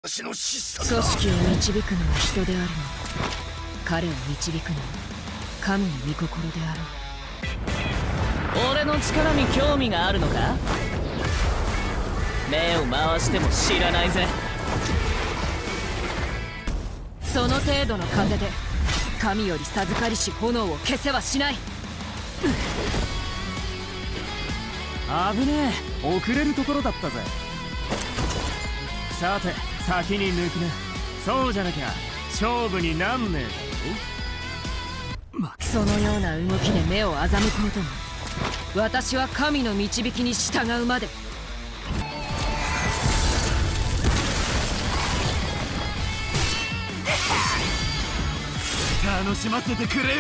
組織を導くのは人であるが、彼を導くのは神の御心であろう。 俺の力に興味があるのか？目を回しても知らないぜ。 その程度の風で神より授かりし炎を消せはしない。 危ねえ、遅れるところだったぜ。さて先に抜きな。そうじゃなきゃ勝負になんねえだろ。 そのような動きで目を欺こうとも、私は神の導きに従うまで。 楽しませてくれよ。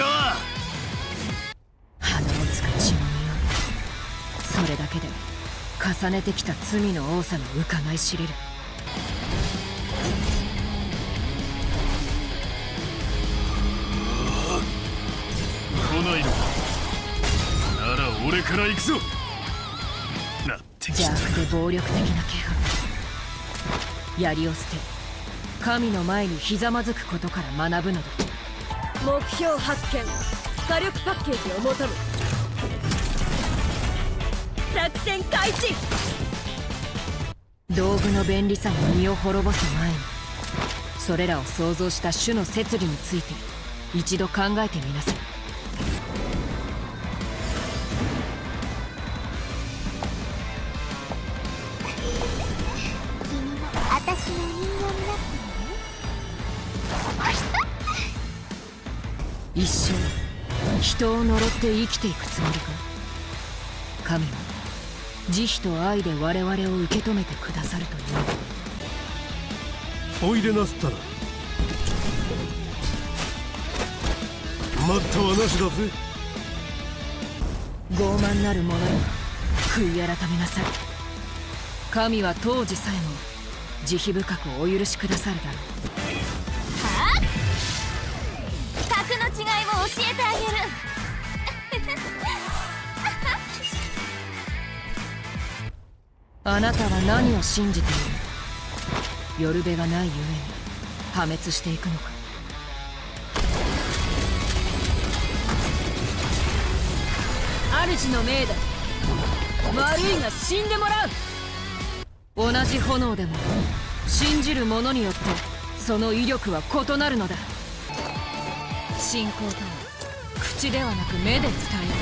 鼻をつく血の匂い、それだけで重ねてきた罪の多さがうかがい知れる。 来ないのか。なら俺から行くぞ。なってきた。 邪悪で暴力的な気配、槍を捨て神の前にひざまずくことから学ぶのだ。 目標発見。火力パッケージを求む。作戦開始。 道具の便利さに身を滅ぼす前に、それらを創造した主の摂理について一度考えてみなさい。 君も私の人形になってるね。 一生人を呪って生きていくつもりか。神は慈悲と愛で我々を受け止めてくださるという。 おいでなすったら待ったはなしだぜ。 傲慢なる者よ、悔い改めなさい。神は当時さえも慈悲深くお許しくださるだろう。 はあ、格の違いも教えてあげる。 あなたは何を信じている？よるべがないゆえに破滅していくのか。 主の命だ。悪いが死んでもらう。同じ炎でも信じる者によってその威力は異なるのだ。信仰とは口ではなく目で伝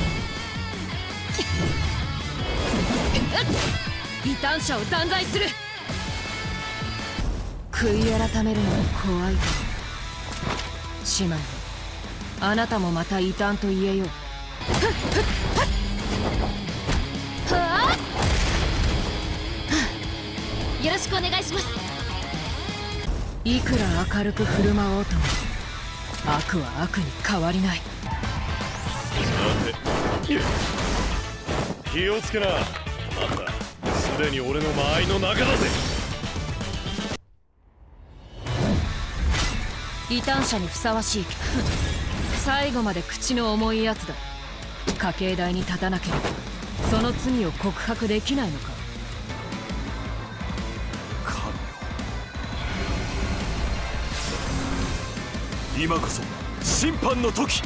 える。異端者を断罪する。悔い改めるのが怖いと。姉妹よ、あなたもまた異端と言えよう。 よろしくお願いします。 いくら明るく振る舞おうとも悪は悪に変わりない。 さて気をつけな。あんたすでに俺の間合いの中だぜ。 異端者にふさわしい。最後まで口の重いやつだ。家計台に立たなければその罪を告白できないのか。 今こそ審判の時。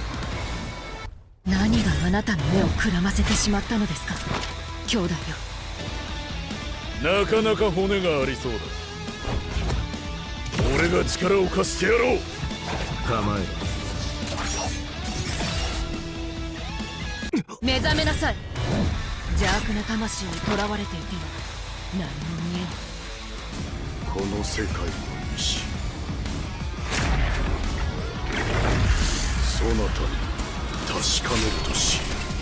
何があなたの目をくらませてしまったのですか、兄弟よ。 なかなか骨がありそうだ。俺が力を貸してやろう。構えろ。 目覚めなさい。邪悪な魂に囚われていては何も見えぬ。 この世界の意志、そなたに確かめるとし。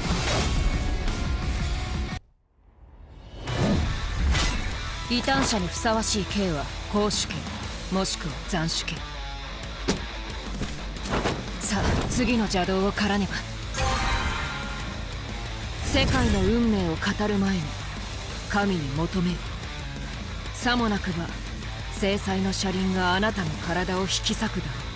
異端者にふさわしい刑は公主刑もしくは斬首刑。さあ次の邪道を狩らねば。世界の運命を語る前に神に求める。さもなくば制裁の車輪があなたの体を引き裂くだろう。